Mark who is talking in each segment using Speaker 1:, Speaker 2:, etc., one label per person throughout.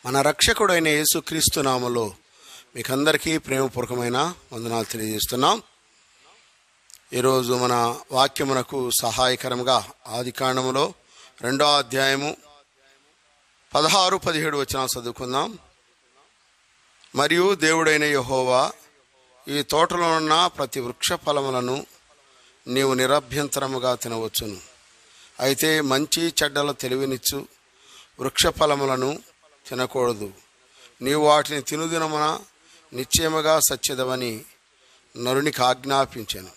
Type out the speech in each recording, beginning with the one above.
Speaker 1: మన రక్షకుడైన యేసుక్రీస్తు నామములో మీకందరికీ ప్రేమపూర్వకమైన వందనాలు తెలియజేస్తున్నాం. ఈరోజు మన వాక్యమునకు సహాయకరంగా ఆదికాండములో 2వ అధ్యాయము 16-17 వచనాలు చదువుకుందాం. మరియు దేవుడైన యెహోవా, ఈ తోటలో ఉన్న ప్రతి వృక్ష ఫలములను నీవు నిరభ్యంతరముగా తినవచ్చును. అయితే మంచి చెడ్డల తెలివినిచ్చు వృక్ష ఫలములను తినకూడదు. నీవు వాటిని తినుదినమున నిశ్చయముగా సత్యదవని నరునికి ఆజ్ఞాపించాను.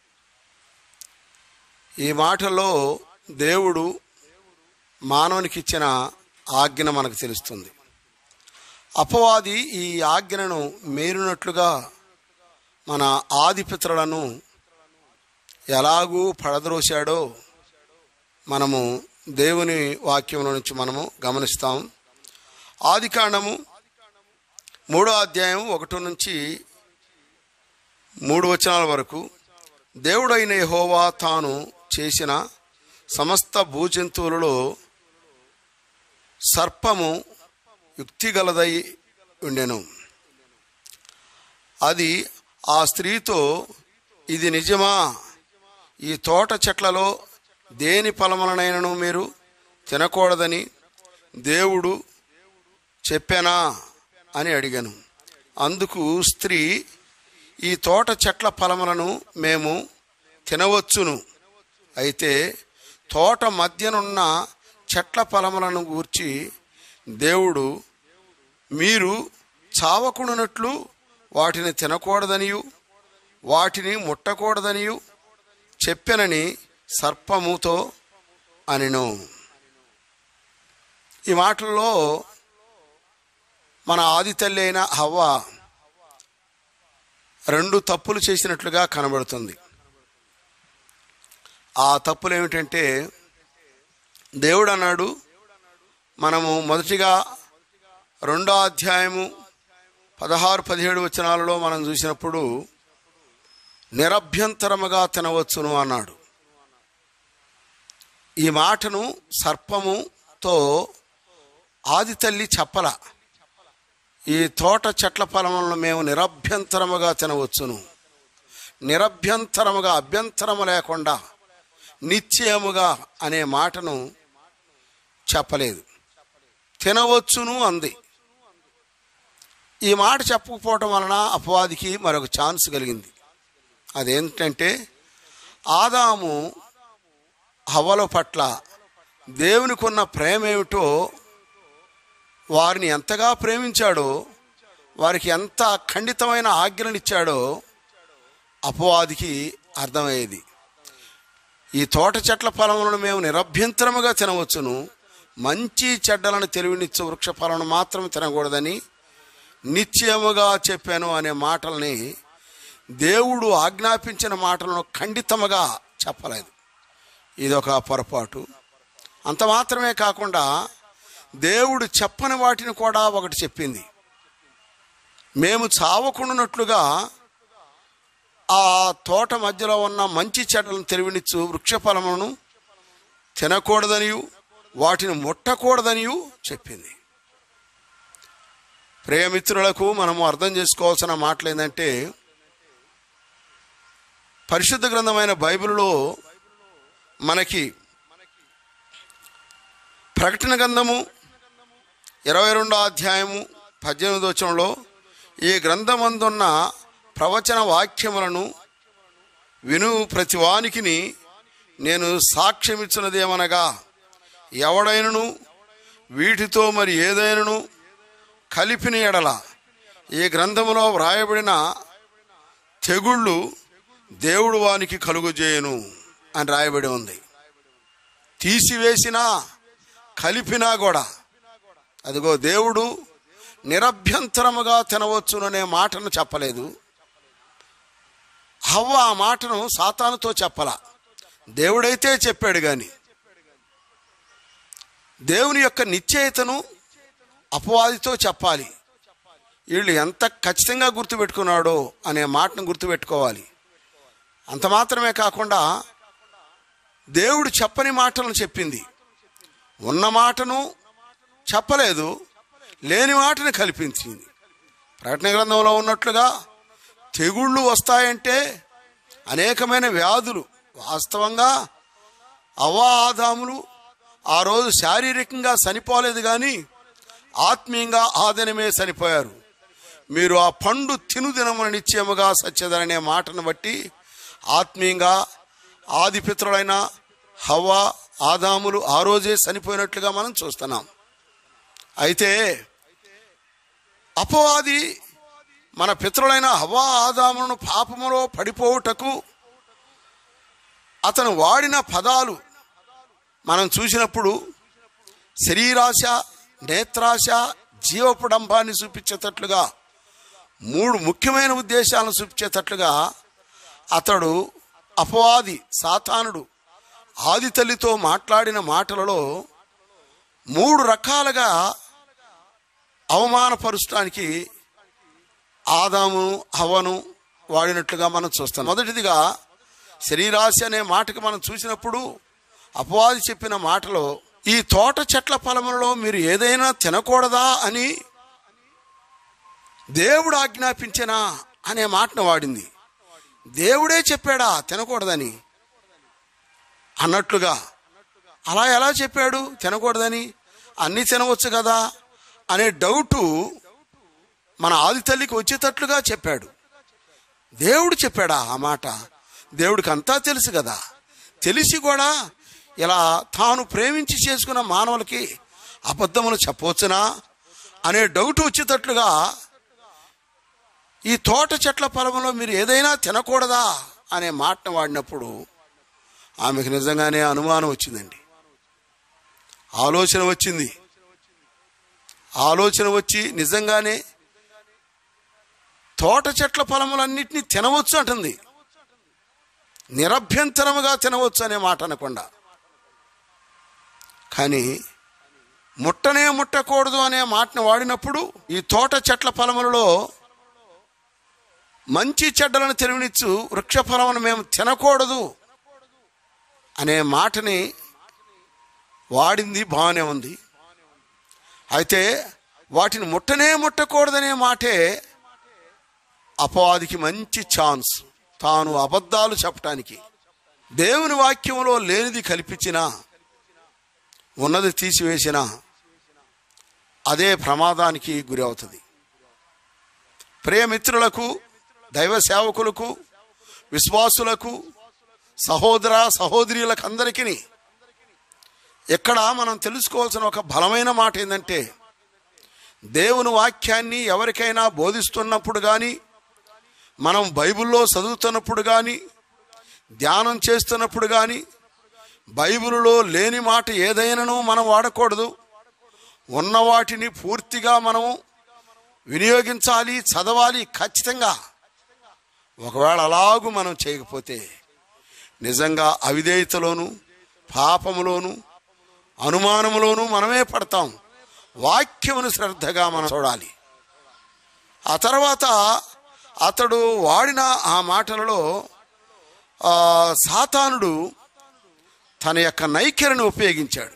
Speaker 1: ఈ మాటలో దేవుడు మానవునికి ఇచ్చిన ఆజ్ఞ మనకు తెలుస్తుంది. అపవాది ఈ ఆజ్ఞను మీరినట్లుగా మన ఆదిపితరులను ఎలాగూ పడద్రోశాడో మనము దేవుని వాక్యం నుంచి మనము గమనిస్తాం. ఆదికాండము 3వ అధ్యాయం 1 నుంచి 3 వచనాల వరకు, దేవుడైన యెహోవా తాను చేసిన సమస్త భూజంతువులలో సర్పము యుక్తిగలదై ఉండెను. అది ఆ స్త్రీతో, ఇది నిజమా? ఈ తోట చెట్లలో దేని ఫలములనైనను మీరు తినకూడదని దేవుడు చెప్పానా అని అడిగాను. అందుకు స్త్రీ, ఈ తోట చెట్ల ఫలములను మేము తినవచ్చును. అయితే తోట మధ్యనున్న చెట్ల ఫలములను గూర్చి దేవుడు మీరు చావకుండునట్లు వాటిని తినకూడదనియు వాటిని ముట్టకూడదనియు చెప్పెనని సర్పముతో అనెను. ఈ మాటల్లో మన ఆది తల్లి అయిన హవ్వ 2 తప్పులు చేసినట్లుగా కనబడుతుంది. ఆ తప్పులు ఏమిటంటే, దేవుడు అన్నాడు, మనము మొదటిగా 2వ అధ్యాయము 16-17 వచనాలలో మనం చూసినప్పుడు నిరభ్యంతరముగా తినవచ్చును అన్నాడు. ఈ మాటను సర్పముతో ఆది తల్లి చెప్పల. ఈ తోట చెట్ల ఫలములను మేము నిరభ్యంతరముగా తినవచ్చును, నిరభ్యంతరముగా అభ్యంతరము లేకుండా నిశ్చయముగా అనే మాటను చెప్పలేదు, తినవచ్చును అంది. ఈ మాట చెప్పకపోవటం వలన అపవాదికి మరొక ఛాన్స్ కలిగింది. అదేంటంటే, ఆదాము హవ్వల పట్ల దేవునికి ఉన్న ప్రేమ ఏమిటో, వారిని ఎంతగా ప్రేమించాడో, వారికి ఎంత ఖండితమైన ఆజ్ఞలనిచ్చాడో అపవాదికి అర్థమయ్యేది. ఈ తోట చెట్ల ఫలములను మేము నిరభ్యంతరముగా తినవచ్చును, మంచి చెడ్డలను తెలివినిచ్చు వృక్ష ఫలమును మాత్రం తినకూడదని నిశ్చయముగా చెప్పాను అనే మాటల్ని, దేవుడు ఆజ్ఞాపించిన మాటలను ఖండితముగా చెప్పలేదు. ఇదొక పొరపాటు. అంత మాత్రమే కాకుండా దేవుడు చెప్పని వాటిని కూడా ఒకటి చెప్పింది. మేము చావకుండానట్లుగా ఆ తోట మధ్యలో ఉన్న మంచి చెట్లను తెలివినిచ్చు వృక్ష ఫలములను తినకూడదనియు వాటిని ముట్టకూడదనియు చెప్పింది. ప్రియమిత్రులకు మనము అర్థం చేసుకోవాల్సిన మాటలు ఏంటంటే, పరిశుద్ధ గ్రంథమైన బైబిల్లో మనకి ప్రకటన గ్రంథము 22వ అధ్యాయము 18వ వచనంలో, ఈ గ్రంథమందున్న ప్రవచన వాక్యములను విను ప్రతివానికిని నేను సాక్ష్యమిచ్చినదేమనగా, ఎవడైనను వీటితో మరి ఏదైనను కలిపిన ఎడల ఈ గ్రంథములో వ్రాయబడిన తెగుళ్ళు దేవుడు వానికి కలుగజేయను అని రాయబడి ఉంది. తీసివేసినా కలిపినా కూడా, అదిగో దేవుడు నిరభ్యంతరముగా తినవచ్చుననే మాటను చెప్పలేదు. హవ్వ ఆ మాటను సాతానుతో చెప్పల, దేవుడైతే చెప్పాడు. కానీ దేవుని యొక్క నిశ్చయతను అపవాదితో చెప్పాలి. వీళ్ళు ఎంత ఖచ్చితంగా గుర్తుపెట్టుకున్నాడో అనే మాటను గుర్తుపెట్టుకోవాలి. అంత మాత్రమే కాకుండా దేవుడు చెప్పని మాటలను చెప్పింది. ఉన్న మాటను చెప్పలేదు, లేని వాటిని కల్పించింది. ప్రకటన గ్రంథంలో ఉన్నట్లుగా తెగుళ్ళు వస్తాయంటే అనేకమైన వ్యాధులు. వాస్తవంగా అవ్వ ఆదాములు ఆ రోజు శారీరకంగా చనిపోలేదు, కానీ ఆత్మీయంగా ఆ దినమే చనిపోయారు. మీరు ఆ పండు తినుదినమున నిశ్చయముగా సత్యదననే మాటను బట్టి ఆత్మీయంగా ఆది పితరులైన హవ్వ ఆదాములు ఆ రోజే చనిపోయినట్లుగా మనం చూస్తున్నాం. అయితే అపవాది మన పితరులైన హవ్వ ఆదాములను పాపములో పడిపోవుటకు అతను వాడిన పదాలు మనం చూసినప్పుడు శరీరాశ, నేత్రాశ, జీవపుడంబాన్ని చూపించేటట్లుగా 3 ముఖ్యమైన ఉద్దేశాలను చూపించేటట్లుగా అతడు అపవాది సాతానుడు ఆది తల్లితో మాట్లాడిన మాటలలో 3 రకాలుగా అవమానపరచడానికి ఆదాము హవ్వను వాడినట్లుగా మనం చూస్తాం. మొదటిదిగా శరీరాశ అనే మాటకి మనం చూసినప్పుడు అపవాది చెప్పిన మాటలో ఈ తోట చెట్ల ఫలములలో మీరు ఏదైనా తినకూడదా అని దేవుడు ఆజ్ఞాపించనా అనే మాటను వాడింది. దేవుడే చెప్పాడా తినకూడదని అన్నట్లుగా. అలా ఎలా చెప్పాడు తినకూడదని? అన్నీ తినవచ్చు కదా అనే డౌటు మన ఆది తల్లికి వచ్చేటట్లుగా చెప్పాడు. దేవుడు చెప్పాడా ఆ మాట? దేవుడికి అంతా తెలుసు కదా. తెలిసి కూడా ఇలా తాను ప్రేమించి చేసుకున్న మానవులకి అబద్ధములు చెప్పవచ్చునా అనే డౌట్ వచ్చేటట్లుగా ఈ తోట చెట్ల ఫలములో మీరు ఏదైనా తినకూడదా అనే మాటను వాడినప్పుడు ఆమెకు నిజంగానే అనుమానం వచ్చిందండి. ఆలోచన వచ్చింది. ఆలోచన వచ్చి నిజంగానే తోట చెట్ల ఫలములన్నిటినీ తినవచ్చు అంటుంది. నిరభ్యంతరముగా తినవచ్చు అనే మాట అనకుండా. కానీ ముట్టనే ముట్టకూడదు అనే మాటను వాడినప్పుడు ఈ తోట చెట్ల ఫలములలో మంచి చెడ్డలను తెలివినిచ్చు వృక్ష ఫలమును మేము తినకూడదు అనే మాటని వాడింది. బాగానే ఉంది. అయితే వాటిని ముట్టనే ముట్టకూడదనే మాటే అపవాదికి మంచి ఛాన్స్ తాను అబద్ధాలు చెప్పటానికి. దేవుని వాక్యంలో లేనిది కల్పించినా ఉన్నది తీసివేసినా అదే ప్రమాదానికి గురి అవుతుంది. ప్రియమిత్రులకు, దైవ సేవకులకు, విశ్వాసులకు, సహోదర సహోదరులకు అందరికీ ఇక్కడ మనం తెలుసుకోవాల్సిన ఒక బలమైన మాట ఏంటంటే, దేవుని వాక్యాన్ని ఎవరికైనా బోధిస్తున్నప్పుడు కానీ, మనం బైబిల్లో చదువుతున్నప్పుడు కానీ, ధ్యానం చేస్తున్నప్పుడు కానీ బైబిల్లో లేని మాట ఏదైనాను మనం వాడకూడదు. ఉన్న వాటిని పూర్తిగా మనము వినియోగించాలి, చదవాలి ఖచ్చితంగా. ఒకవేళ అలాగూ మనం చేయకపోతే నిజంగా అవిధేయతలోను, పాపములోను, అనుమానములోను మనమే పడతాం. వాక్యమును శ్రద్ధగా మనం చూడాలి. ఆ తర్వాత అతడు వాడిన ఆ మాటలలో సాతానుడు తన యొక్క నైఖరిని ఉపయోగించాడు.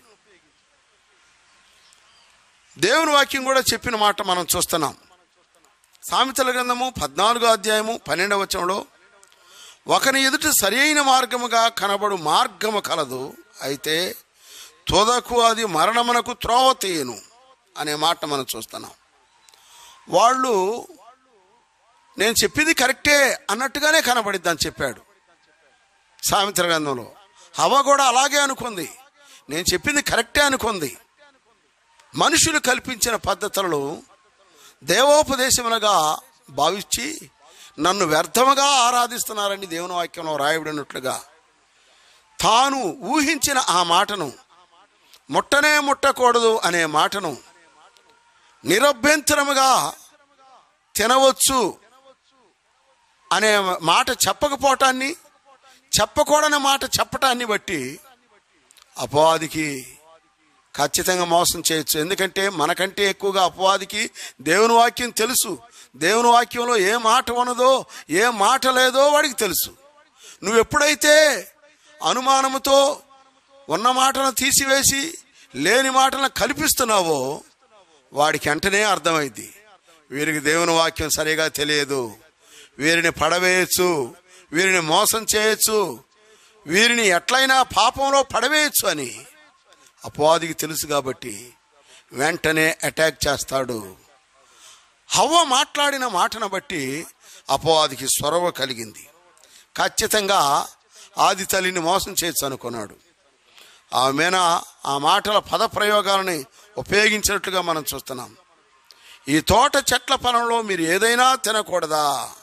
Speaker 1: దేవుని వాక్యం కూడా చెప్పిన మాట మనం చూస్తున్నాం. సామెతల గ్రంథము 14వ అధ్యాయము 12వ వచనంలో ఒకని ఎదుట సరి అయిన మార్గముగా కనబడు మార్గము కలదు, అయితే తుదకు అది మరణమునకు త్రోవ తీయను అనే మాట మనం చూస్తున్నాం. వాళ్ళు నేను చెప్పింది కరెక్టే అన్నట్టుగానే కనబడిద్ది అని చెప్పాడు సామెతల గ్రంథంలో. హవ్వ కూడా అలాగే అనుకుంది, నేను చెప్పింది కరెక్టే అనుకుంది. మనుషులు కల్పించిన పద్ధతులను దేవోపదేశములుగా భావించి నన్ను వ్యర్థముగా ఆరాధిస్తున్నారని దేవుని వాక్యంలో రాయబడినట్లుగా తాను ఊహించిన ఆ మాటను, ముట్టనే ముట్టకూడదు అనే మాటను నిరభ్యంతరముగా తినవచ్చు అనే మాట చెప్పకపోవటాన్ని, చెప్పకూడని మాట చెప్పటాన్ని బట్టి అపవాదికి ఖచ్చితంగా మోసం చేయొచ్చు. ఎందుకంటే మనకంటే ఎక్కువగా అపవాదికి దేవుని వాక్యం తెలుసు. దేవుని వాక్యంలో ఏ మాట ఉన్నదో ఏ మాట లేదో వాడికి తెలుసు. నువ్వు ఎప్పుడైతే అనుమానముతో ఉన్న మాటలను తీసివేసి లేని మాటలను కల్పిస్తున్నావో వాడికి వెంటనే అర్థమైంది, వీరికి దేవుని వాక్యం సరిగా తెలియదు, వీరిని పడవేయచ్చు, వీరిని మోసం చేయొచ్చు, వీరిని ఎట్లయినా పాపంలో పడవేయచ్చు అని అపవాదికి తెలుసు. కాబట్టి వెంటనే అటాక్ చేస్తాడు. హవ్వ మాట్లాడిన మాటను బట్టి అపవాదికి సొరవ కలిగింది. ఖచ్చితంగా ఆది తల్లిని మోసం చేయొచ్చు అనుకున్నాడు. ఆమెన ఆ మాటల పదప్రయోగాలని ఉపయోగించినట్లుగా మనం చూస్తున్నాం. ఈ తోట చెట్ల ఫలంలో మీరు ఏదైనా తినకూడదా,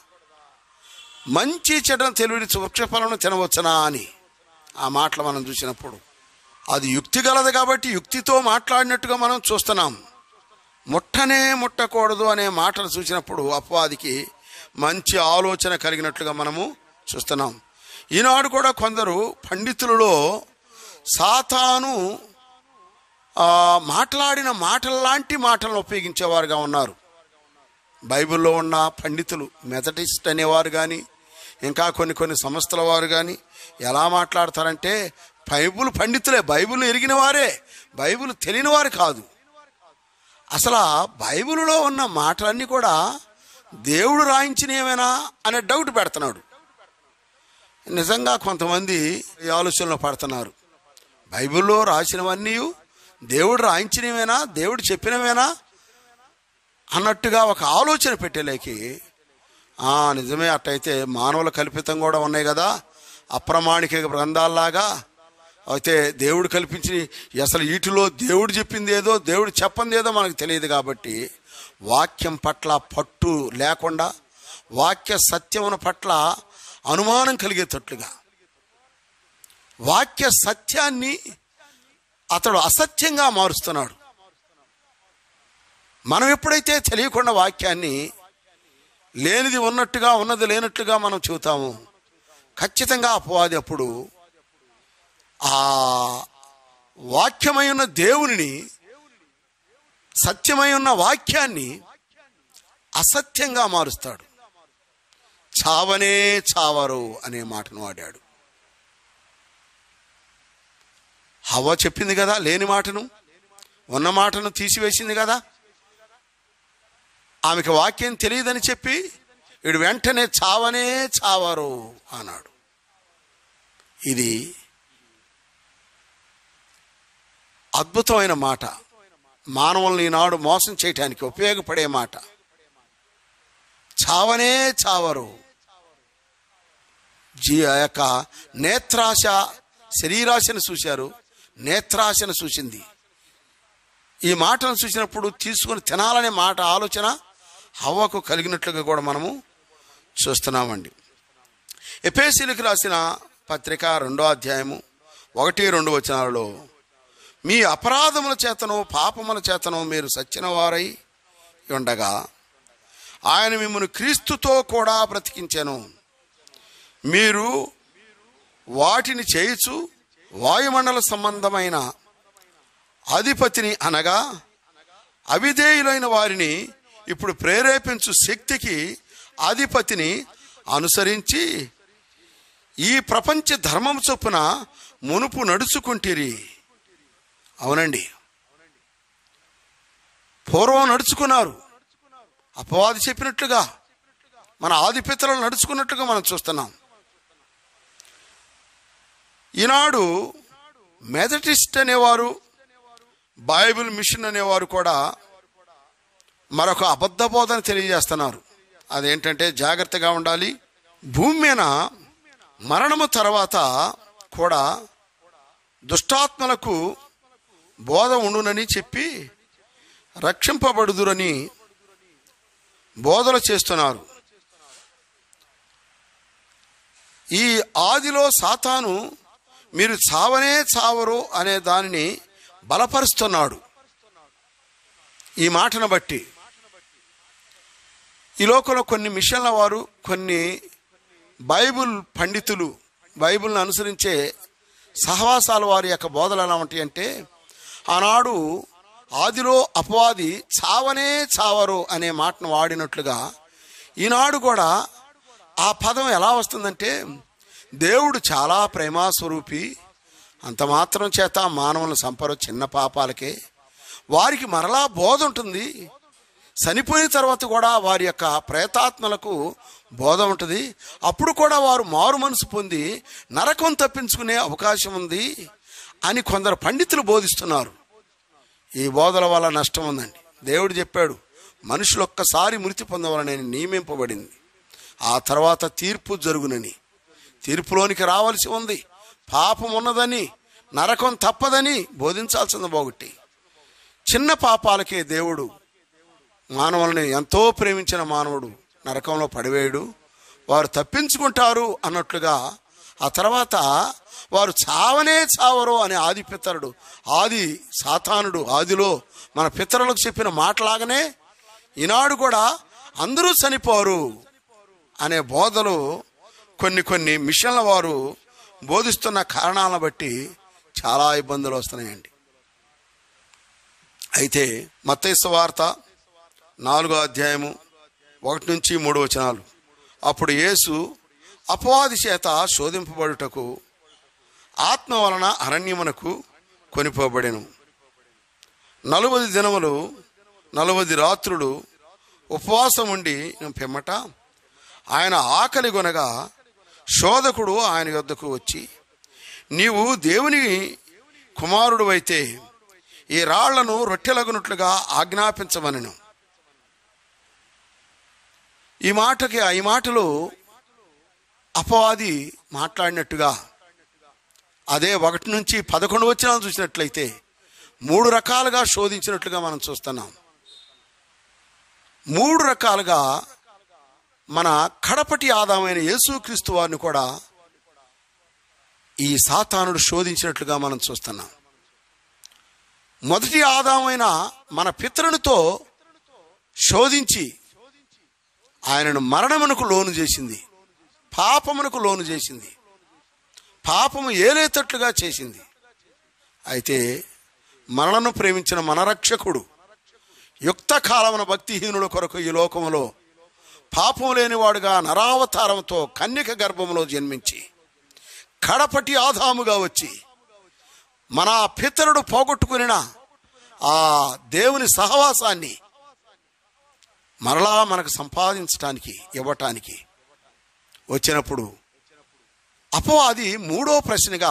Speaker 1: మంచి చెడ్డను తెలివించు వృక్ష ఫలం తినవచ్చునా అని ఆ మాటలు మనం చూసినప్పుడు అది యుక్తి గలదు. కాబట్టి యుక్తితో మాట్లాడినట్టుగా మనం చూస్తున్నాం. ముట్టనే ముట్టకూడదు అనే మాటలు చూసినప్పుడు అపవాదికి మంచి ఆలోచన కలిగినట్లుగా మనము చూస్తున్నాం. ఈనాడు కూడా కొందరు పండితులలో సాతాను మాట్లాడిన మాటల్లాంటి మాటలను ఉపయోగించేవారుగా ఉన్నారు. బైబిల్లో ఉన్న పండితులు, మెథడిస్ట్ అనేవారు కానీ ఇంకా కొన్ని సంస్థల వారు కానీ ఎలా మాట్లాడతారంటే బైబిల్ పండితులే, బైబిల్ ఎరిగిన వారే, బైబిల్ తెలియని వారు కాదు. అసలు బైబిల్లో ఉన్న మాటలన్నీ కూడా దేవుడు రాయించినవేనా అనే డౌట్ పెడుతున్నాడు. నిజంగా కొంతమంది ఈ ఆలోచనలో పడుతున్నారు. బైబిల్లో రాసినవన్నీ దేవుడు రాయించినవేనా, దేవుడు చెప్పినవేనా అన్నట్టుగా ఒక ఆలోచన పెట్టేలేకి, నిజమే అట్టయితే మానవుల కల్పితం కూడా ఉన్నాయి కదా, అప్రమాణిక గ్రంథాల్లాగా. అయితే దేవుడు కల్పించి అసలు వీటిలో దేవుడు చెప్పింది ఏదో దేవుడు చెప్పంది ఏదో మనకు తెలియదు. కాబట్టి వాక్యం పట్ల పట్టు లేకుండా వాక్య సత్యమున పట్ల అనుమానం కలిగేటట్లుగా వాక్య సత్యాన్ని అతడు అసత్యంగా మారుస్తున్నాడు. మనం ఎప్పుడైతే తెలియకుండా వాక్యాన్ని లేనిది ఉన్నట్టుగా ఉన్నది లేనట్టుగా మనం చెబుతాము, ఖచ్చితంగా అపవాది అప్పుడు ఆ వాక్యమై ఉన్న దేవునిని, సత్యమై ఉన్న వాక్యాన్ని అసత్యంగా మారుస్తాడు. చావనే చావరు అనే మాటను వాడాడు. హవ్వ చెప్పింది కదా లేని మాటను, ఉన్న మాటను తీసివేసింది కదా. ఆమెకు వాక్యం తెలియదని చెప్పి వీడు వెంటనే చావనే చావరు అన్నాడు. ఇది అద్భుతమైన మాట, మానవుల్ని ఈనాడు మోసం చేయటానికి ఉపయోగపడే మాట. చావనే చావరు. ఆ యొక్క నేత్రాశ శరీరాశను చూశారు, నేత్రాశను చూసింది. ఈ మాటను చూసినప్పుడు తీసుకుని తినాలనే మాట ఆలోచన హవ్వకు కలిగినట్లుగా కూడా మనము చూస్తున్నామండి. ఎఫెసీయులకు రాసిన పత్రిక 2వ అధ్యాయము 1-2 వచనాలలో, మీ అపరాధముల చేతను పాపముల చేతను మీరు సచ్చిన వారై ఉండగా ఆయన మిమ్మల్ని క్రీస్తుతో కూడా బ్రతికించెను. మీరు వాటిని చేయుచు వాయుమండల సంబంధమైన అధిపతిని అనగా అవిధేయులైన వారిని ఇప్పుడు ప్రేరేపించు శక్తికి అధిపతిని అనుసరించి ఈ ప్రపంచ ధర్మం చొప్పున మునుపు నడుచుకుంటిరి. అవునండి, పూర్వం నడుచుకున్నారు. అపవాది చెప్పినట్లుగా మన ఆదిపితరులు నడుచుకున్నట్లుగా మనం చూస్తున్నాం. ఈనాడు మెథడిస్ట్ అనేవారు, బైబిల్ మిషన్ అనేవారు కూడా మరొక అబద్ధ బోధన తెలియజేస్తున్నారు. అదేంటంటే జాగ్రత్తగా ఉండాలి, భూమి మీద మరణము తర్వాత కూడా దుష్టాత్మలకు బోధ ఉండునని చెప్పి రక్షింపబడుదురని బోధలు చేస్తున్నారు. ఈ ఆదిలో సాతాను మీరు చావనే చావరు అనే దానిని బలపరుస్తున్నాడు. ఈ మాటను బట్టి ఈ లోకంలో కొన్ని మిషన్ల వారు, కొన్ని బైబిల్ పండితులు, బైబిల్ని అనుసరించే సహవాసాల వారి యొక్క బోధలు ఎలా ఉంటాయి అంటే, ఆనాడు ఆదిలో అపవాది చావనే చావరు అనే మాటను వాడినట్లుగా ఈనాడు కూడా ఆ పదం ఎలా వస్తుందంటే, దేవుడు చాలా ప్రేమాస్వరూపి, అంత మాత్రం చేత మానవులను సంపరు చిన్న పాపాలకే, వారికి మరలా బోధ ఉంటుంది. చనిపోయిన తర్వాత కూడా వారి యొక్క ప్రేతాత్మలకు బోధ ఉంటుంది. అప్పుడు కూడా వారు మారు మనసు పొంది నరకం తప్పించుకునే అవకాశం ఉంది అని కొందరు పండితులు బోధిస్తున్నారు. ఈ బోధల వల్ల నష్టం ఉందండి. దేవుడు చెప్పాడు, మనుషులు ఒక్కసారి మృతి పొందవలనని నియమింపబడింది, ఆ తర్వాత తీర్పు జరుగునని. తీర్పులోనికి రావాల్సి ఉంది. పాపం ఉన్నదని, నరకం తప్పదని బోధించాల్సింది పోగొట్టి, చిన్న పాపాలకే దేవుడు మానవుల్ని ఎంతో ప్రేమించిన మానవుడు నరకంలో పడివేయడు. వారు తప్పించుకుంటారు అన్నట్లుగా ఆ తర్వాత వారు చావనే చావరు అని ఆది పితరుడు, ఆది సాతానుడు ఆదిలో మన పితరులకు చెప్పిన మాటలాగానే ఈనాడు కూడా అందరూ చనిపోరు అనే బోధలు కొన్ని మిషన్ల వారు బోధిస్తున్న కారణాలను బట్టి చాలా ఇబ్బందులు వస్తున్నాయండి. అయితే మత్తయి సువార్త 4వ అధ్యాయము 1-3 అప్పుడు యేసు అపవాది చేత శోధింపబడుటకు ఆత్మ వలన అరణ్యమునకు కొనిపోబడెను. 40 దినములు 40 రాత్రులు ఉపవాసం ఉండి పిమ్మట ఆయన ఆకలి గొనగా శోధకుడు ఆయన యొద్దకు వచ్చి, నీవు దేవుని కుమారుడు అయితే ఈ రాళ్లను రొట్టెలగునట్లుగా ఆజ్ఞాపించమనెను. ఈ మాటలు అపవాది మాట్లాడినట్టుగా అదే 1-11 చూసినట్లయితే 3 రకాలుగా శోధించినట్లుగా మనం చూస్తున్నాం. 3 రకాలుగా మన కడపటి ఆదామైన యేసుక్రీస్తు వారిని కూడా ఈ సాతానుడు శోధించినట్లుగా మనం చూస్తున్నాం. మొదటి ఆదామైన మన పితరునితో శోధించి ఆయనను మరణమునకు లోను చేసింది, పాపమునకు లోను చేసింది, పాపము ఏలేటట్లుగా చేసింది. అయితే మనలను ప్రేమించిన మన రక్షకుడు యుక్త కాలమున భక్తిహీనుల కొరకు ఈ లోకములో పాపం లేనివాడుగా నరావతారంతో కన్యక గర్భములో జన్మించి కడపటి ఆదాముగా వచ్చి మన పితరుడు పోగొట్టుకుని ఆ దేవుని సహవాసాన్ని మరలా మనకు సంపాదించడానికి ఇవ్వటానికి వచ్చినప్పుడు అపవాది 3వ ప్రశ్నగా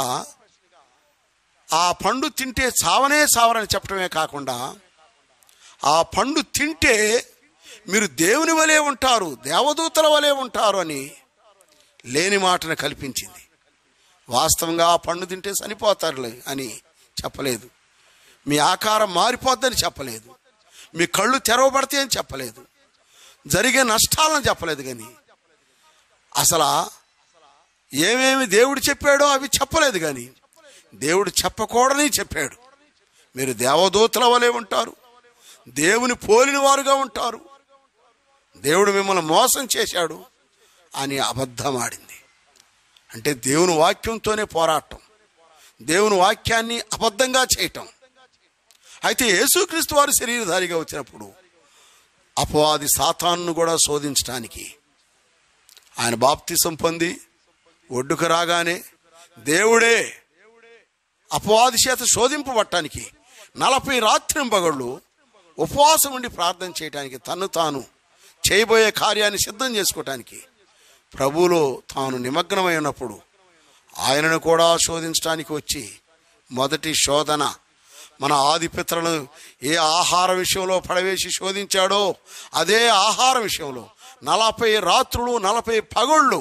Speaker 1: ఆ పండు తింటే చావనే చావరని చెప్పడమే కాకుండా, ఆ పండు తింటే మీరు దేవుని వలె ఉంటారు, దేవదూతల వలె ఉంటారు అని లేని మాటను కల్పించింది. వాస్తవంగా ఆ పండు తింటే చనిపోతారులే అని చెప్పలేదు, మీ ఆకారం మారిపోద్దని చెప్పలేదు, మీ కళ్ళు తెరవబడతాయి అని చెప్పలేదు, జరిగే నష్టాలను చెప్పలేదు. కానీ అసలు ఏమేమి దేవుడు చెప్పాడో అవి చెప్పలేదు. కానీ దేవుడు చెప్పకూడని చెప్పాడు, మీరు దేవదూతల వలె ఉంటారు, దేవుని పోలిన వారుగా ఉంటారు, దేవుడు మిమ్మల్ని మోసం చేశాడు అని అబద్ధం ఆడింది. అంటే దేవుని వాక్యంతోనే పోరాటం, దేవుని వాక్యాన్ని అబద్ధంగా చేయటం. అయితే యేసుక్రీస్తు వారు శరీరధారిగా వచ్చినప్పుడు అపవాది సాతానును కూడా శోధించడానికి ఆయన బాప్తిసం పొంది ఒడ్డుకు రాగానే దేవుడే అపవాది చేత శోధింపబట్టడానికి 40 రాత్రింపగళ్ళు ఉపవాసం ఉండి ప్రార్థన చేయడానికి, తను తాను చేయబోయే కార్యాన్ని సిద్ధం చేసుకోవటానికి ప్రభువులో తాను నిమగ్నమై ఉన్నప్పుడు ఆయనను కూడా శోధించడానికి వచ్చి మొదటి శోధన మన ఆది పితరులను ఏ ఆహార విషయంలో పడవేసి శోధించాడో అదే ఆహార విషయంలో 40 రాత్రులు 40 పగళ్ళు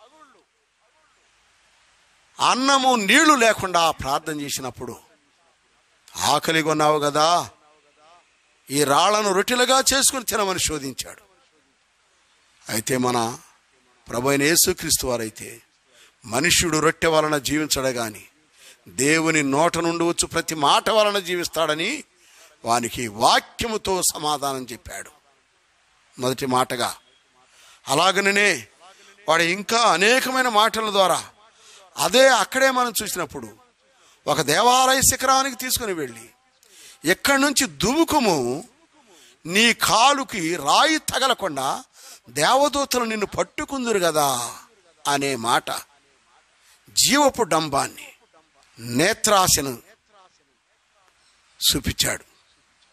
Speaker 1: అన్నము నీళ్లు లేకుండా ప్రార్థన చేసినప్పుడు, ఆకలి కొన్నావు కదా, ఈ రాళ్లను రొట్టెలుగా చేసుకుని తినమని శోధించాడు. అయితే మన ప్రభువైన యేసుక్రీస్తు వారైతే మనుష్యుడు రొట్టె వలన జీవించడు గాని దేవుని నోట నుండి వచ్చు ప్రతి మాట వలన జీవిస్తాడని వానికి వాక్యముతో సమాధానం చెప్పాడు మొదటి మాటగా. అలాగనే వాడు ఇంకా అనేకమైన మాటల ద్వారా అక్కడే మనం చూసినప్పుడు ఒక దేవాలయ శిఖరానికి తీసుకుని వెళ్ళి, ఎక్కడి నుంచి దుముకుము, నీ కాలుకి రాయి తగలకుండా దేవదూతలు నిన్ను పట్టుకుందురు కదా అనే మాట జీవపు డంబాన్ని, నేత్రాశను చూపించాడు.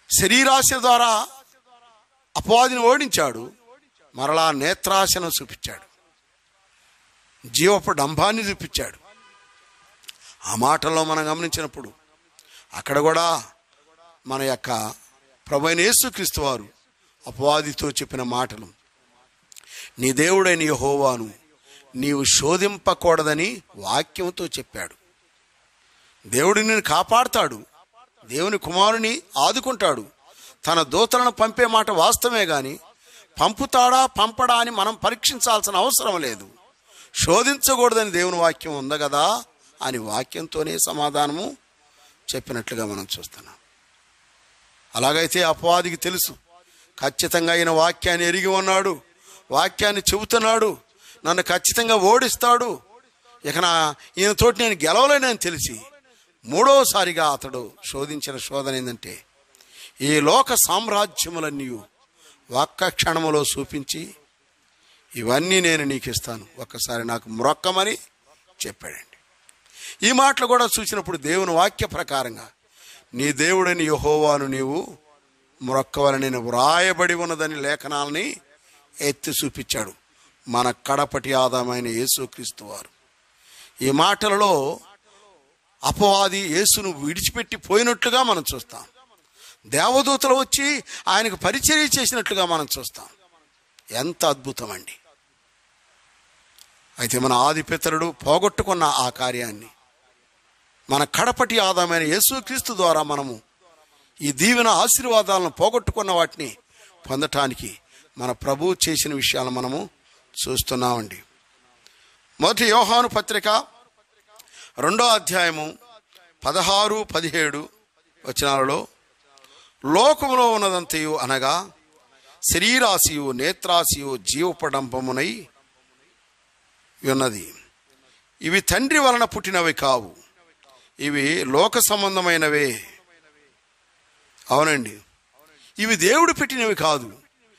Speaker 1: శరీరాశ ద్వారా అపవాదిని ఓడించాడు, మరలా నేత్రాశను చూపించాడు, జీవపు డంబాన్ని చూపించాడు. ఆ మాటల్లో మనం గమనించినప్పుడు అక్కడ కూడా మన యొక్క ప్రభువైన యేసుక్రీస్తు వారు అపవాదితో చెప్పిన మాటలు, నీ దేవుడైన యెహోవాను నీవు శోధింపకూడదని వాక్యంతో చెప్పాడు. దేవుడు నిన్ను కాపాడుతాడు, దేవుని కుమారుని ఆదుకుంటాడు, తన దూతలను పంపే మాట వాస్తవమే కానీ పంపుతాడా పంపడా అని మనం పరీక్షించాల్సిన అవసరం లేదు. శోధించకూడదని దేవుని వాక్యం ఉంది కదా అని వాక్యంతోనే సమాధానము చెప్పినట్లుగా మనం చూస్తున్నాం. అలాగైతే అపవాదికి తెలుసు, ఖచ్చితంగా ఈయన వాక్యాన్ని ఎరిగి ఉన్నాడు, వాక్యాన్ని చెబుతున్నాడు, నన్ను ఖచ్చితంగా ఓడిస్తాడు, ఇక ఈయనతోటి నేను గెలవలేనని తెలిసి మూడవసారిగా అతడు శోధించిన శోధన ఏంటంటే, ఈ లోక సామ్రాజ్యములన్నీ ఒక్క క్షణములో చూపించి ఇవన్నీ నేను నీకు ఇస్తాను, ఒక్కసారి నాకు మ్రొక్కమని చెప్పాడండి. ఈ మాటలు కూడా చూసినప్పుడు దేవుని వాక్య ప్రకారంగా నీ దేవుడని యెహోవాను నీవు మ్రొక్కవలని వ్రాయబడి ఉన్నదని లేఖనాలని ఎత్తి చూపించాడు మన కడపటి ఆదామైన యేసుక్రీస్తు వారు. ఈ మాటలలో అపవాది యేసును విడిచిపెట్టి పోయినట్లుగా మనం చూస్తాం, దేవదూతలు వచ్చి ఆయనకు పరిచర్య చేసినట్లుగా మనం చూస్తాం. ఎంత అద్భుతం అండి. అయితే మన ఆదిపితరుడు పోగొట్టుకున్న ఆ కార్యాన్ని మన కడపటి ఆదామైన యేసుక్రీస్తు ద్వారా మనము ఈ దీవెన ఆశీర్వాదాలను పోగొట్టుకున్న వాటిని పొందటానికి మన ప్రభువు చేసిన విషయాలు మనము చూస్తున్నామండి. మొదటి యోహాను పత్రిక 2వ అధ్యాయము 16-17 వచనాలలో, లోకములో ఉన్నదంతయు అనగా శరీరాశియు నేత్రాశియు జీవపడంపమునై ఉన్నది, ఇవి తండ్రి వలన పుట్టినవి కావు, ఇవి లోక సంబంధమైనవే. అవునండి, ఇవి దేవుడు పెట్టినవి కాదు.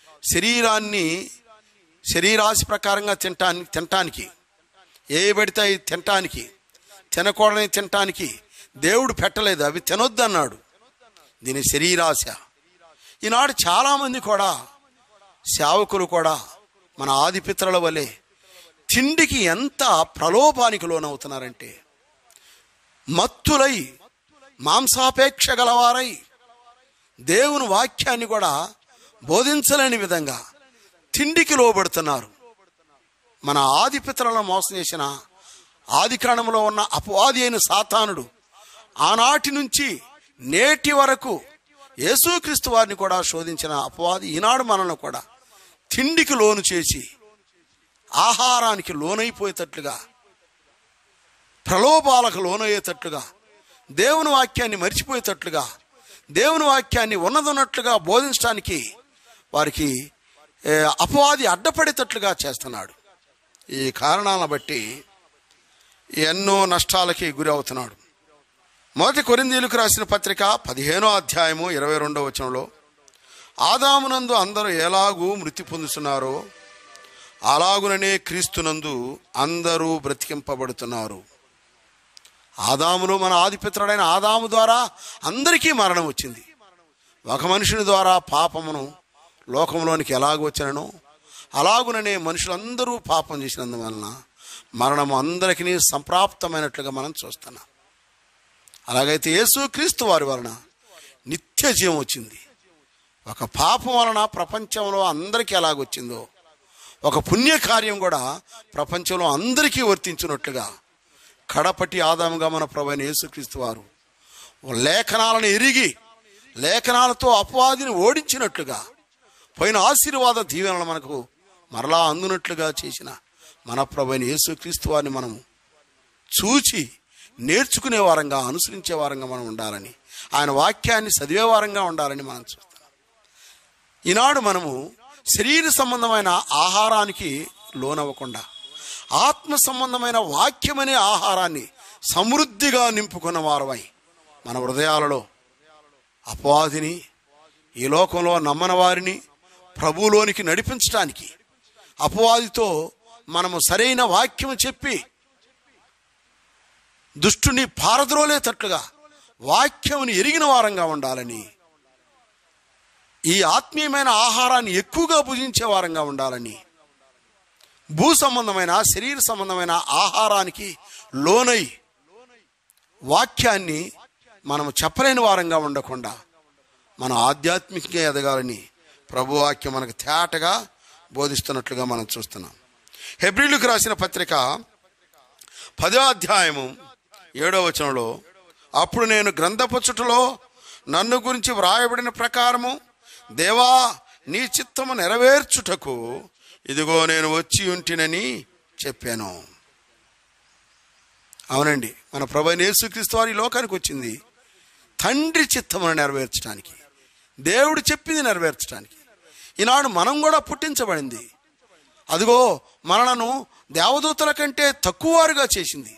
Speaker 1: శరీరాశి ప్రకారంగా తినటానికి ఏ పడితే తినటానికి, తినకూడని తినటానికి దేవుడు పెట్టలేదు, అవి తినొద్దన్నాడు. దీని శరీరాశ. ఈనాడు చాలామంది కూడా, సేవకులు కూడా మన ఆదిపిత్రుల వలె తిండికి ఎంత ప్రలోభానికి లోనవుతున్నారంటే, మత్తులై మాంసాపేక్ష గలవారై దేవుని వాక్యాన్ని కూడా బోధించలేని విధంగా తిండికి లోబడుతున్నారు. మన ఆదిపిత్రులను మోసం చేసిన ఆదికాండములో ఉన్న అపవాది అయిన సాతానుడు ఆనాటి నుంచి నేటి వరకు యేసుక్రీస్తు వారిని కూడా శోధించిన అపవాది ఈనాడు మనల్ని కూడా తిండికి లోను చేసి ఆహారానికి లోనైపోయేటట్లుగా, ప్రలోభాలకు లోనయ్యేటట్లుగా, దేవుని వాక్యాన్ని మర్చిపోయేటట్లుగా, దేవుని వాక్యాన్ని ఉన్నదన్నట్లుగా బోధించడానికి వారికి అపవాది అడ్డపడేటట్లుగా చేస్తున్నాడు. ఈ కారణాలను బట్టి ఎన్నో నష్టాలకి గురి అవుతున్నాడు. మొదటి కొరింథీయులకు రాసిన పత్రిక 15వ అధ్యాయము 22వ వచనంలో, ఆదామునందు అందరూ ఎలాగూ మృతి పొందుతున్నారో అలాగుననే క్రీస్తునందు అందరూ బ్రతికింపబడుతున్నారు. ఆదాములో మన ఆదిపిత్రుడైన ఆదాము ద్వారా అందరికీ మరణం వచ్చింది. ఒక మనుషుని ద్వారా పాపమును లోకంలోనికి ఎలాగ వచ్చిననో అలాగుననే మనుషులందరూ పాపం చేసినందువలన మరణము అందరికీ సంప్రాప్తమైనట్లుగా మనం చూస్తున్నాం. అలాగైతే యేసుక్రీస్తు వారి వలన నిత్య జీవం వచ్చింది. ఒక పాపం వలన ప్రపంచంలో అందరికీ ఎలాగొచ్చిందో ఒక పుణ్యకార్యం కూడా ప్రపంచంలో అందరికీ వర్తించినట్లుగా కడపటి ఆదాముగా మన ప్రభువైన యేసుక్రీస్తు వారు లేఖనాలను ఎరిగి లేఖనాలతో అపవాదిని ఓడించినట్లుగా పోయిన ఆశీర్వాద దీవెనలు మనకు మరలా అందునట్లుగా చేసిన మన ప్రభువైన యేసుక్రీస్తు వారిని మనం చూచి నేర్చుకునే వారంగా, అనుసరించే వారంగా మనం ఉండాలని, ఆయన వాక్యాన్ని చదివే వారంగా ఉండాలని మనం చూస్తున్నాం. ఈనాడు మనము శరీర సంబంధమైన ఆహారానికి లోనవ్వకుండా ఆత్మ సంబంధమైన వాక్యమనే ఆహారాన్ని సమృద్ధిగా నింపుకున్న వారమై మన హృదయాలలో అపవాదిని, ఈ లోకంలో నమ్మని వారిని ప్రభువులోనికి నడిపించడానికి అపవాదితో మనము సరైన వాక్యం చెప్పి దుష్టుని పారద్రోలేటట్లుగా వాక్యముని ఎరిగిన వారంగా ఉండాలని ఈ ఆత్మీయమైన ఆహారాన్ని ఎక్కువగా భుజించే వారంగా ఉండాలని, భూ సంబంధమైన శరీర సంబంధమైన ఆహారానికి లోనై వాక్యాన్ని మనము చెప్పలేని వారంగా ఉండకుండా మనం ఆధ్యాత్మికంగా ఎదగాలని ప్రభువాక్యం మనకు తేటగా బోధిస్తున్నట్లుగా మనం చూస్తున్నాం. హెబ్రీయులకు రాసిన పత్రిక 10వ అధ్యాయము 7వ వచనంలో, అప్పుడు నేను గ్రంథపు చుట్టలో నన్ను గురించి వ్రాయబడిన ప్రకారము దేవా నీ చిత్తము నెరవేర్చుటకు ఇదిగో నేను వచ్చి ఉంటినని చెప్పాను. అవునండి, మన ప్రభువైన యేసుక్రీస్తు వారి లోకానికి వచ్చింది తండ్రి చిత్తమును నెరవేర్చడానికి, దేవుడు చెప్పింది నెరవేర్చడానికి. ఈనాడు మనం కూడా పుట్టించబడింది. అదిగో మనలను దేవదూతల కంటే తక్కువ వారుగా చేసింది.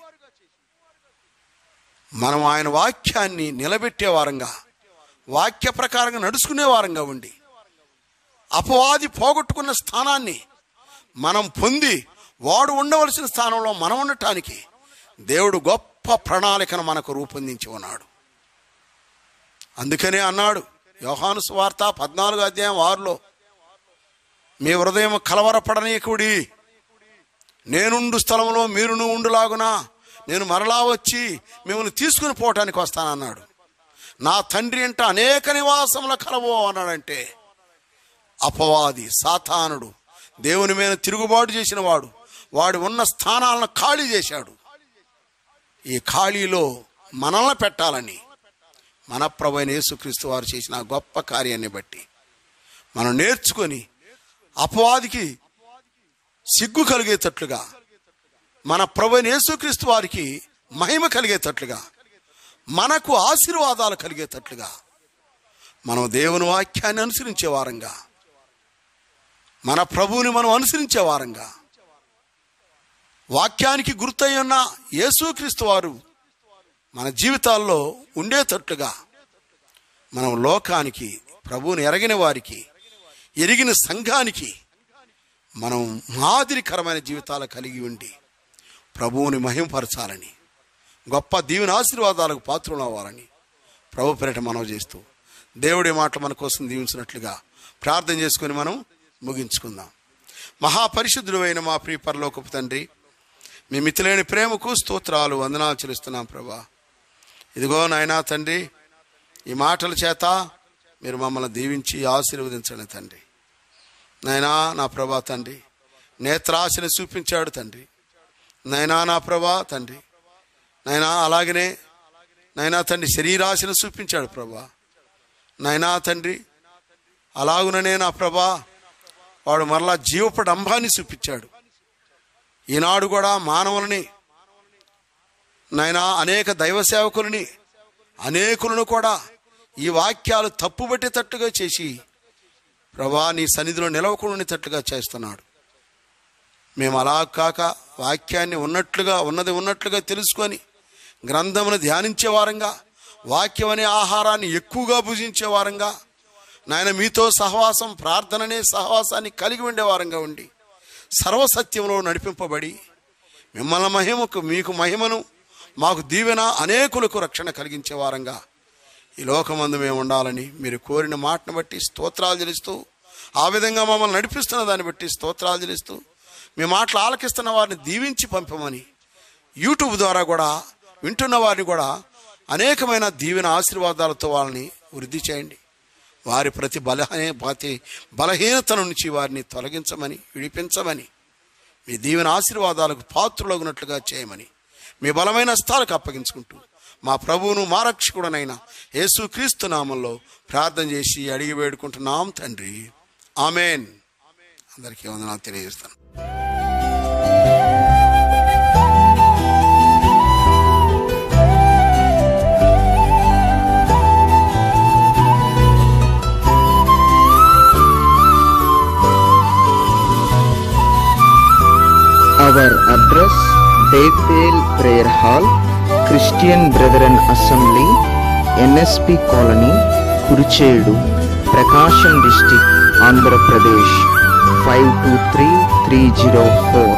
Speaker 1: మనం ఆయన వాక్యాన్ని నిలబెట్టే వారంగా, వాక్య ప్రకారంగా నడుచుకునే వారంగా ఉండి అపవాది పోగొట్టుకున్న స్థానాన్ని మనం పొంది వాడు ఉండవలసిన స్థానంలో మనం ఉండటానికి దేవుడు గొప్ప ప్రణాళికను మనకు రూపొందించి ఉన్నాడు. అందుకనే అన్నాడు యోహాను సువార్త 14వ అధ్యాయం 6లో, మీ హృదయం కలవరపడనీయకుడి, నేనుండు స్థలంలో మీరును ఉండులాగునా నేను మరలా వచ్చి మిమ్మల్ని తీసుకుని పోవటానికి వస్తానన్నాడు. నా తండ్రి ఇంట అనేక నివాసముల కలవో అన్నాడంటే అపవాది సాతానుడు దేవుని మీద తిరుగుబాటు చేసిన వాడు ఉన్న స్థానాలను ఖాళీ చేశాడు. ఈ ఖాళీలో మనల్ని పెట్టాలని మన ప్రభువైన యేసుక్రీస్తు వారు చేసిన గొప్ప కార్యాన్ని బట్టి మనం నేర్చుకొని అపవాదికి సిగ్గు కలిగేటట్లుగా, మన ప్రభువైన యేసుక్రీస్తు వారికి మహిమ కలిగేటట్లుగా, మనకు ఆశీర్వాదాలు కలిగేటట్లుగా మనం దేవుని వాక్యాన్ని అనుసరించే వారంగా, మన ప్రభువుని మనం అనుసరించే వారంగా, వాక్యానికి గుర్తయి ఉన్న యేసుక్రీస్తు వారు మన జీవితాల్లో ఉండేటట్లుగా మనం లోకానికి, ప్రభువుని ఎరగిన వారికి, ఎరిగిన సంఘానికి మనం మాదిరికరమైన జీవితాలు కలిగి ఉండి ప్రభువుని మహిమపరచాలని, గొప్ప దీవెన ఆశీర్వాదాలకు పాత్రలు అవ్వాలని ప్రభు పేరిట మనం చేస్తూ దేవుడి మాటలు మన కోసం దీవించినట్లుగా ప్రార్థన చేసుకుని మనం ముగించుకుందాం. మహాపరిశుద్ధుడు అయిన మా ప్రియ పరలోకపు తండ్రి, మీ మితిలేని ప్రేమకు స్తోత్రాలు, వందనాలు చెల్లిస్తున్నాం ప్రభా. ఇదిగో నాయనా తండ్రి, ఈ మాటల చేత మీరు మమ్మల్ని దీవించి ఆశీర్వదించండి తండ్రి. నాయనా నా ప్రభా తండ్రి, నేత్రాశని చూపించాడు తండ్రి. నాయనా నా ప్రభా తండ్రి, నాయనా అలాగనే నాయనా తండ్రి శరీరాశను చూపించాడు ప్రభా. నాయనా తండ్రి అలాగుననే నా ప్రభా వాడు మరలా జీవపు డంబాన్ని చూపించాడు. ఈనాడు కూడా మానవులని నాయనా అనేక దైవ సేవకులని అనేకులను కూడా ఈ వాక్యాలు తప్పుబట్టేటట్టుగా చేసి ప్రభా నీ సన్నిధిలో నిలవకుండానేటట్లుగా చేస్తున్నాడు. మేము అలా కాక వాక్యాన్ని ఉన్నది ఉన్నట్లుగా తెలుసుకొని గ్రంథమును ధ్యానించే వారంగా, వాక్యం అనే ఆహారాన్ని ఎక్కువగా భుజించే వారంగా, నాయన మీతో సహవాసం, ప్రార్థననే సహవాసాన్ని కలిగి ఉండే వారంగా ఉండి సర్వసత్యంలో నడిపింపబడి మిమ్మల్ని మీకు మహిమను, మాకు దీవెన, అనేకులకు రక్షణ కలిగించే వారంగా ఈ లోకమందు మేము ఉండాలని మీరు కోరిన మాటను బట్టి స్తోత్రాలు చెల్లిస్తూ, ఆ విధంగా మమ్మల్ని నడిపిస్తున్న దాన్ని బట్టి స్తోత్రాలు చెల్లిస్తూ, మీ మాటలు ఆలకిస్తున్న వారిని దీవించి పంపమని యూట్యూబ్ ద్వారా కూడా వింటున్న వారిని కూడా అనేకమైన దీవెన ఆశీర్వాదాలతో వాళ్ళని వృద్ధి చేయండి. వారి ప్రతి బలహీనత నుంచి వారిని తొలగించమని, విడిపించమని, మీ దీవెన ఆశీర్వాదాలకు పాత్రులగునట్లుగా చేయమని మీ బలమైన హస్తాలకు అప్పగించుకుంటూ మా ప్రభువును మా రక్షకుడనైన యేసుక్రీస్తు నామంలో ప్రార్థన చేసి అడిగి వేడుకుంటున్నాం తండ్రి. ఆమెన్. అందరికీ వందనాలు తెలియజేస్తాను.
Speaker 2: Our address, Bethel Prayer Hall, Christian Brethren Assembly, NSP Colony, Kurichedu, Prakasham District, Andhra Pradesh, 523304.